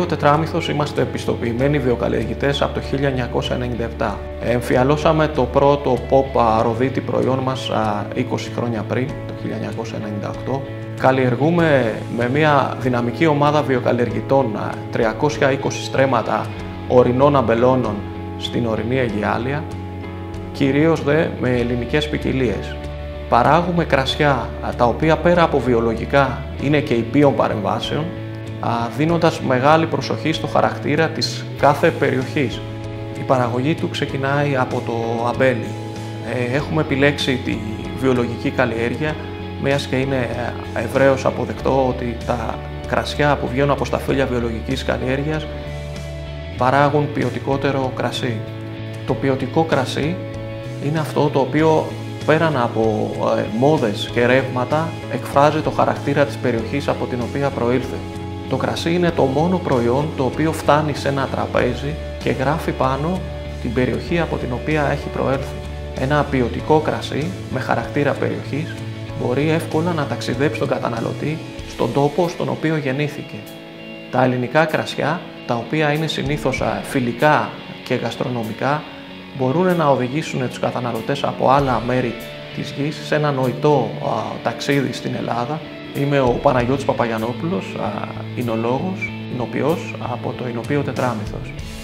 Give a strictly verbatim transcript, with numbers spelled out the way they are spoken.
Τετράμηθος είμαστε πιστοποιημένοι βιοκαλλιεργητές από το χίλια εννιακόσια ενενήντα επτά. Εμφιαλώσαμε το πρώτο pop ροδίτη προϊόν μας είκοσι χρόνια πριν, το χίλια εννιακόσια ενενήντα οκτώ. Καλλιεργούμε με μια δυναμική ομάδα βιοκαλλιεργητών τριακόσια είκοσι στρέμματα ορεινών αμπελώνων στην ορεινή Αιγιάλεια, κυρίως δε με ελληνικές ποικιλίες. Παράγουμε κρασιά τα οποία πέρα από βιολογικά είναι και υπείων παρεμβάσεων, δίνοντας μεγάλη προσοχή στο χαρακτήρα της κάθε περιοχής. Η παραγωγή του ξεκινάει από το αμπέλι. Έχουμε επιλέξει τη βιολογική καλλιέργεια, μιας και είναι ευρέως αποδεκτό ότι τα κρασιά που βγαίνουν από σταφύλια βιολογικής καλλιέργειας παράγουν ποιοτικότερο κρασί. Το ποιοτικό κρασί είναι αυτό το οποίο πέραν από ε, μόδες και ρεύματα εκφράζει το χαρακτήρα της περιοχής από την οποία προήλθε. Το κρασί είναι το μόνο προϊόν το οποίο φτάνει σε ένα τραπέζι και γράφει πάνω την περιοχή από την οποία έχει προέλθει. Ένα ποιοτικό κρασί με χαρακτήρα περιοχής μπορεί εύκολα να ταξιδέψει τον καταναλωτή στον τόπο στον οποίο γεννήθηκε. Τα ελληνικά κρασιά, τα οποία είναι συνήθως φιλικά και γαστρονομικά, μπορούν να οδηγήσουν τους καταναλωτές από άλλα μέρη της γης σε ένα νοητό α, ταξίδι στην Ελλάδα. Είμαι ο Παναγιώτης Παπαγιαννόπουλος, εινολόγος, εινοποιός από το Εινοπείο Τετράμηθος.